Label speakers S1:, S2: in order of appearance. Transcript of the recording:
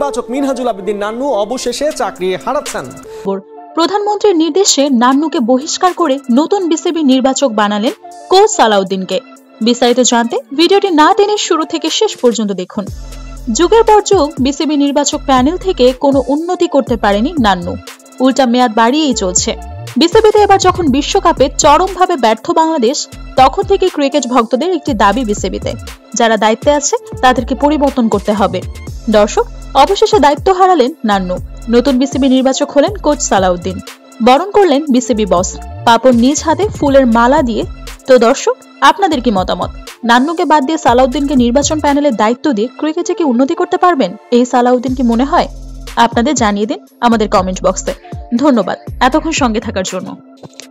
S1: নির্বাচক মিনহাজুল আবেদিন নান্নু অবশেষে চাকরি হারাচ্ছেন।
S2: প্রধানমন্ত্রীর নির্দেশে নান্নুকে বহিষ্কার করে নতুন বিসিবি নির্বাচক বানালেন কোচ সালাউদ্দিনকে। বিস্তারিত জানতে ভিডিওটি না টেনে শুরু থেকে শেষ পর্যন্ত দেখুন। যুগের পর যুগ বিসিবি নির্বাচক প্যানেল থেকে কোনো উন্নতি করতে পারেনি নান্নু, উল্টা মেয়াদ বাড়িয়েই চলছে। বিসিবিতে এবার যখন বিশ্বকাপে চরমভাবে ব্যর্থ বাংলাদেশ, তখন থেকে ক্রিকেট ভক্তদের একটি দাবি বিসিবিতে যারা দায়িত্বে আছে তাদেরকে পরিবর্তন করতে হবে। দর্শক, অবশেষে দায়িত্ব হারালেন নান্নু। নতুন বিসিবি নির্বাচক হলেন কোচ সালাউদ্দিন। বরণ করলেন বিসিবি বস পাপন নিজ হাতে ফুলের মালা দিয়ে। তো দর্শক, আপনাদের কি মতামত? নান্নুকে বাদ দিয়ে সালাউদ্দিনকে নির্বাচন প্যানেলের দায়িত্ব দিয়ে ক্রিকেটে কি উন্নতি করতে পারবেন এই সালাউদ্দিন কি মনে হয়? আপনাদের জানিয়ে দিন আমাদের কমেন্ট বক্সে। ধন্যবাদ এতক্ষণ সঙ্গে থাকার জন্য।